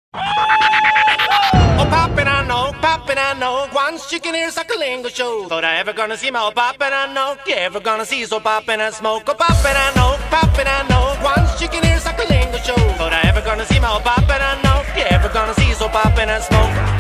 Oh, poppin', I know. Once chicken ears, suckling show. Thought I ever gonna see my oh, poppin', I know. You ever gonna see so poppin' and smoke? Oh, poppin', I know. Once chicken ears, suckling show. Thought I ever gonna see my oh, poppin', I know. You ever gonna see so poppin' and smoke?